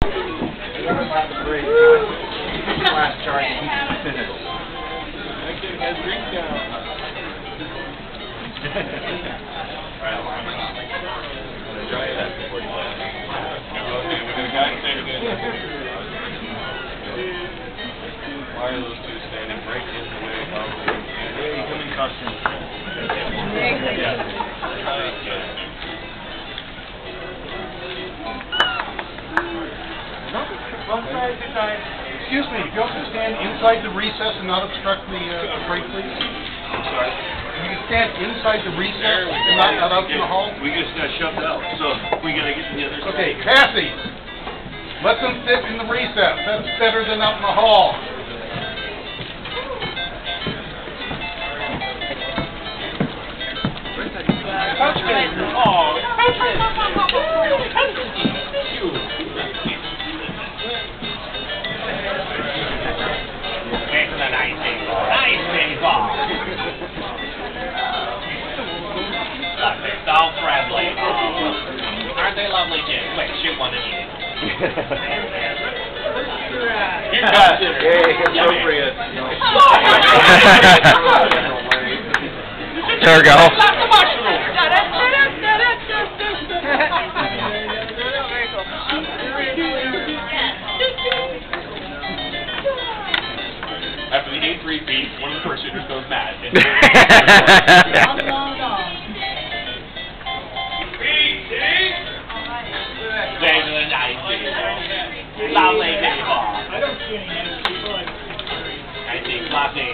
Last charge. Why are those two standing right in the way of You come in costume. Excuse me, if you can stand inside the recess and not obstruct the break, please. I'm sorry. You can stand inside the recess and not out in the hall. We just got shoved out, so we gotta get to the other side. Okay, Cassie, let them sit in the recess. That's better than out in the hall. They're so friendly. Aren't they lovely too? Wait, shoot one of you. Appropriate. Turgo. After the 8-3 beat, one of the pursuiters goes mad. Lovely people. I don't see any nice people. I see Fluffy.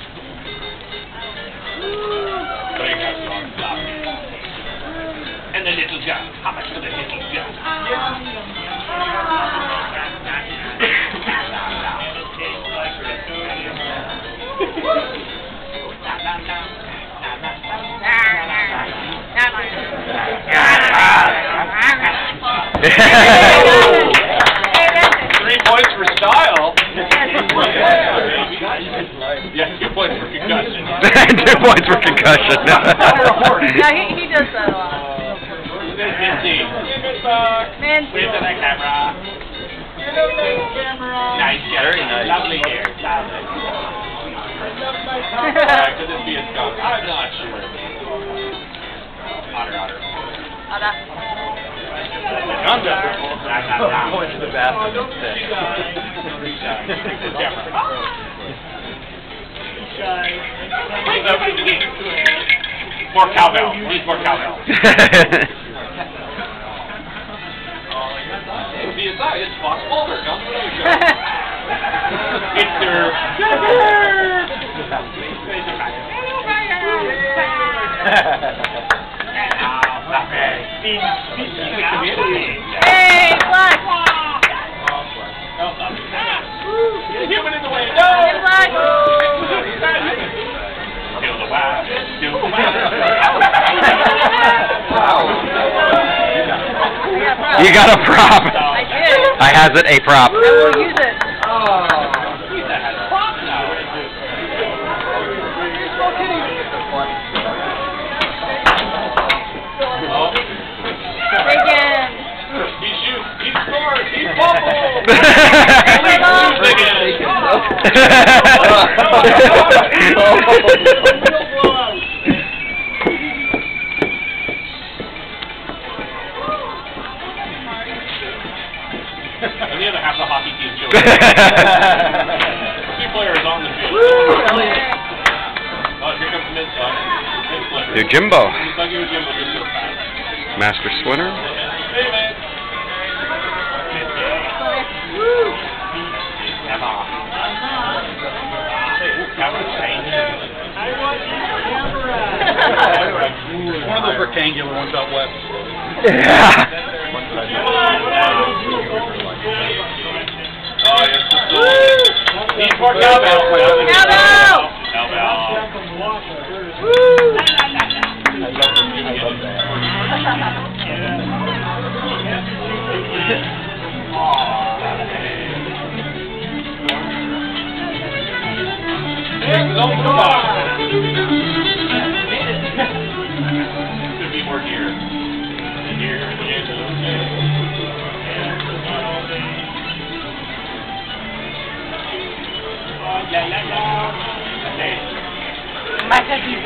Bring us your Fluffy. And the little girl. How much for the little girl? Points for style. Yeah, 2 points for concussion. 2 points for concussion. Yeah, he does that a lot. Nancy. Wave to the camera. Nice hair. Very nice. Lovely hair. Could this be a skunk? I'm not sure. Otter. Going to the bathroom instead. More cowbell. Need more cowbell. It's possible. There comes another show. It's their... Hey, Black! Human in the way. No! Hey, Black! Kill the wax. You got a prop. I did. I has it a prop. I will use it. Again. He shoots. He scores. He fumbles. And the other half of the hockey team shows up. 2 players on the field. Oh, here comes the mid-slug. Your Jimbo. Sluggy with Jimbo just so fast. Master Swinner. Hey, man. One of those rectangular ones out west. Yeah. Oh, yes. Need more cowbell. Cowbell! Could be more deer. Deer. My cookies.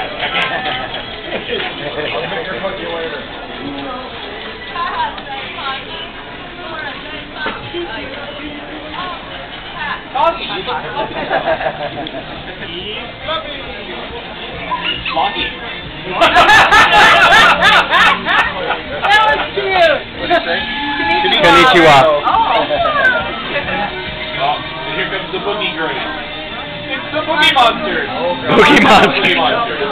Lucky. That was cute. What did you say? Konnichiwa. Oh. Oh, and here comes the boogie grenade. It's the Boogie Monsters. Boogie Monsters. Boogie Monsters.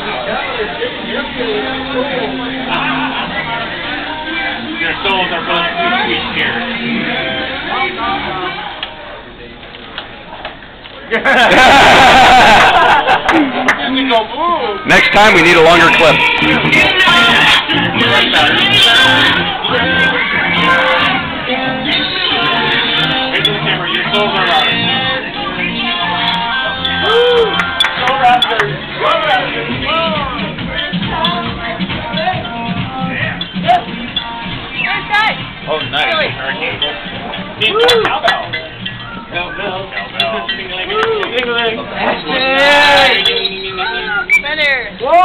Their souls are both sweet carrots. Next time we need a longer clip. Into the camera, your souls are ours. Go Raptors! Go Raptors! Oh, nice. Really? Cowbell. Cowbell. Ding-a-ling. Winner.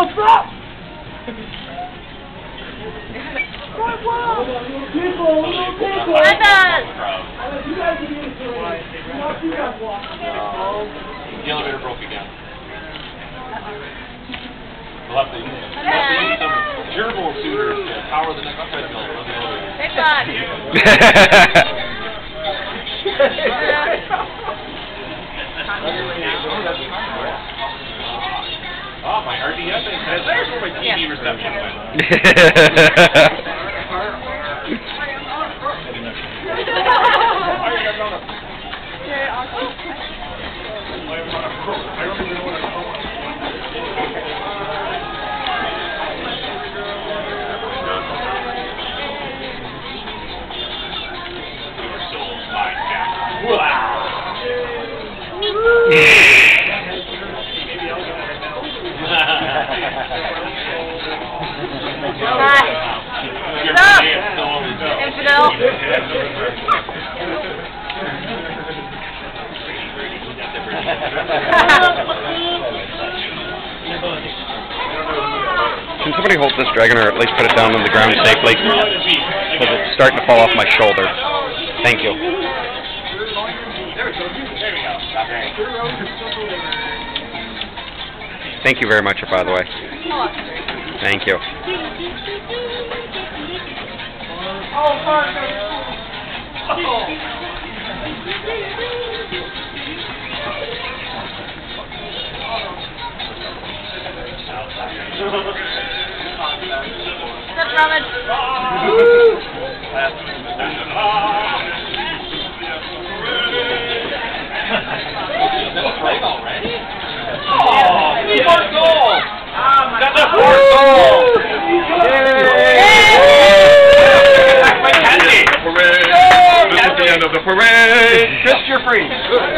The elevator broke again. We'll have to use some gerbil suiters to power the next treadmill on the elevator. Big bug. Oh, my RDS says there's where my TV reception went. Your soul's mine, Jack. Infidel. Can somebody hold this dragon or at least put it down on the ground safely? Because it's starting to fall off my shoulder. Thank you. There we go. Thank you very much, by the way. Thank you. That's ramen. Fourth goal! That's a fourth goal! That's my candy! This is the end of the parade. Chris, you're free. Good.